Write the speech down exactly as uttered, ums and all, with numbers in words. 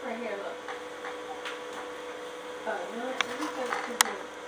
Right here, look. Oh, you know what? Let me go to the